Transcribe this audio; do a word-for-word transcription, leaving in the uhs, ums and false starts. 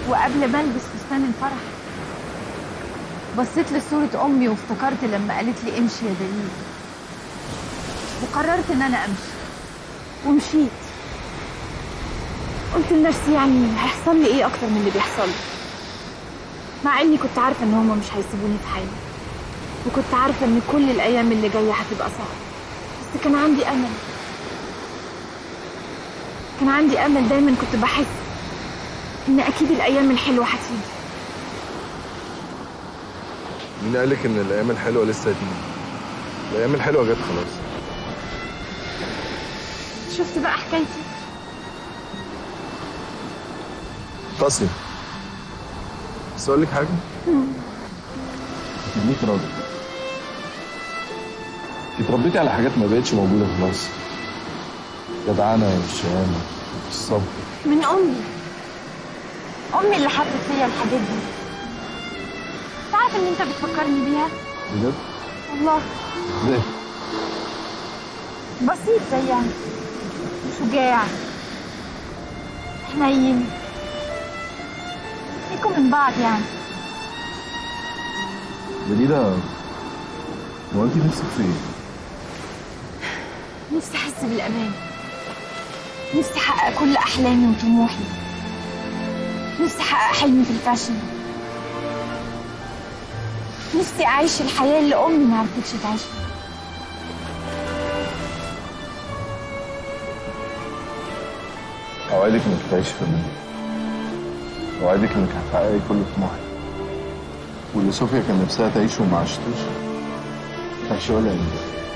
وقبل ما البس فستان الفرح بصيت لصورة امي وافتكرت لما قالت لي امشي يا دليل، وقررت ان انا امشي ومشيت. قلت لنفسي يعني هيحصل لي ايه اكتر من اللي بيحصل لي، مع اني كنت عارفه ان هما مش هيسيبوني في حالي، وكنت عارفه ان كل الايام اللي جايه هتبقى صعبه، بس كان عندي امل. كان عندي امل، دايما كنت بحس ان اكيد الايام الحلوه هتيجي. مين قالك ان الايام الحلوه لسه هتيجي؟ الايام الحلوه جت خلاص. شفت بقى حكايتي؟ قاسي، بس اقول لك حاجه. انت ليك راجل، انت اتربيتي على حاجات ما بقتش موجوده خلاص. جدعنه والشهامه والصبر من امي. امي اللي حطت فيا الحاجات دي. تعرف ان انت بتفكرني بيها؟ بجد؟ والله. ازاي؟ بسيط زيها، شجاع، حنين، فيكم من بعض يعني. جديدة، هو انت نفسك في ايه؟ نفسي احس بالامان، نفسي احقق كل احلامي وطموحي، نفسي احقق حلمي في الفاشن، نفسي اعيش الحياه اللي امي ما عرفتش تعيشها. اوعدك انك تعيشي في امان، اوعدك انك هتحققي كل طموحك، واللي صوفيا كان نفسها تعيشه وما عشتوش هتعيشيه ولا ايه؟